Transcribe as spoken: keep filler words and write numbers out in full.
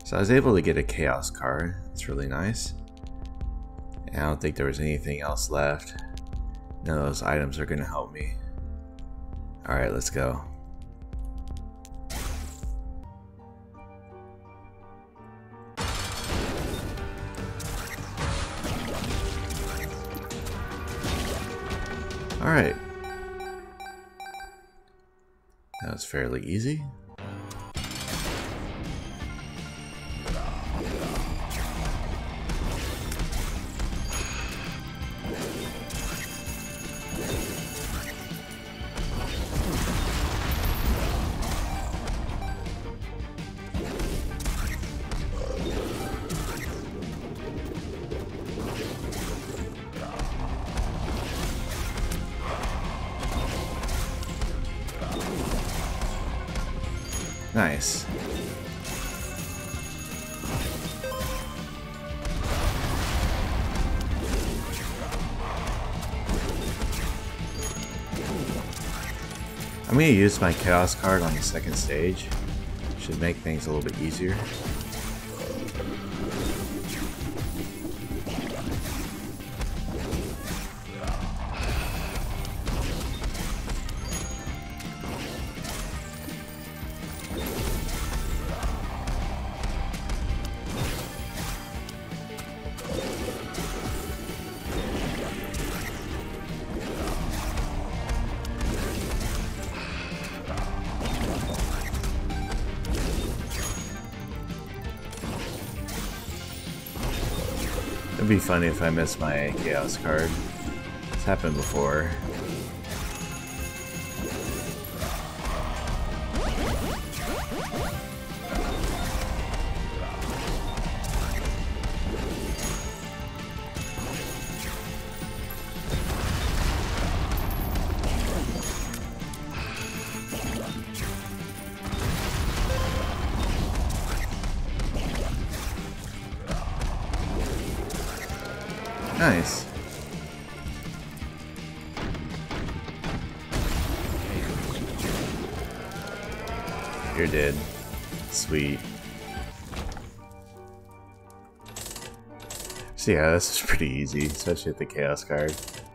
So I was able to get a chaos card. It's really nice. And I don't think there was anything else left. None of those items are going to help me. Alright, let's go. Alright. That was fairly easy. Nice. I'm going to use my chaos card on the second stage. Should make things a little bit easier. It'd be funny if I missed my chaos card. It's happened before. Nice. You're dead. Sweet. So yeah, this is pretty easy, especially with the chaos card.